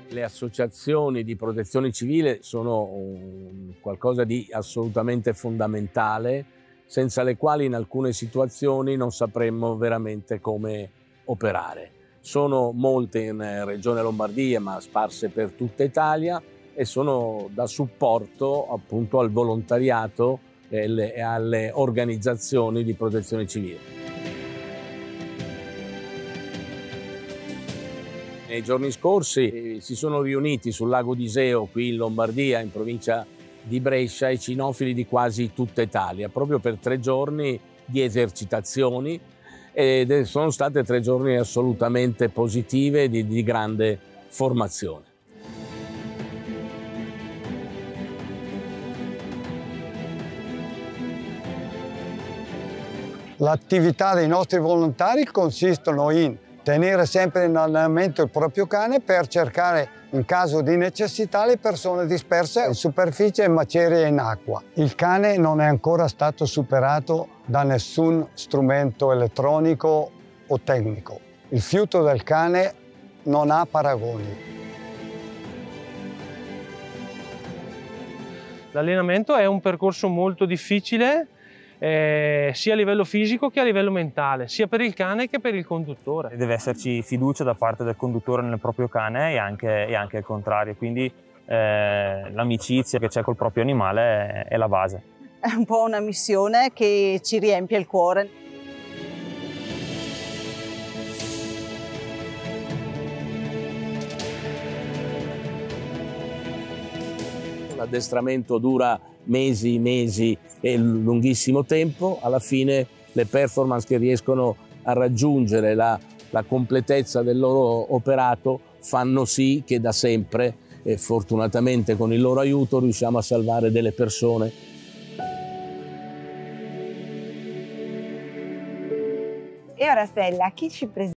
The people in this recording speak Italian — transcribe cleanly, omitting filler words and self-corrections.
Le associazioni di protezione civile sono qualcosa di assolutamente fondamentale, senza le quali in alcune situazioni non sapremmo veramente come operare. Sono molte in Regione Lombardia, ma sparse per tutta Italia, e sono da supporto appunto al volontariato e alle organizzazioni di protezione civile. Nei giorni scorsi si sono riuniti sul lago d'Iseo, qui in Lombardia, in provincia di Brescia, i cinofili di quasi tutta Italia, proprio per 3 giorni di esercitazioni, ed sono state 3 giorni assolutamente positive, di grande formazione. L'attività dei nostri volontari consistono in tenere sempre in allenamento il proprio cane per cercare, in caso di necessità, le persone disperse in superficie e macerie in acqua. Il cane non è ancora stato superato da nessun strumento elettronico o tecnico. Il fiuto del cane non ha paragoni. L'allenamento è un percorso molto difficile, sia a livello fisico che a livello mentale, sia per il cane che per il conduttore. Deve esserci fiducia da parte del conduttore nel proprio cane e anche il contrario, quindi l'amicizia che c'è col proprio animale è la base. È un po' una missione che ci riempie il cuore. L'addestramento dura mesi e lunghissimo tempo. Alla fine le performance che riescono a raggiungere la completezza del loro operato fanno sì che da sempre, e fortunatamente con il loro aiuto, riusciamo a salvare delle persone. E ora Stella, chi ci presenta?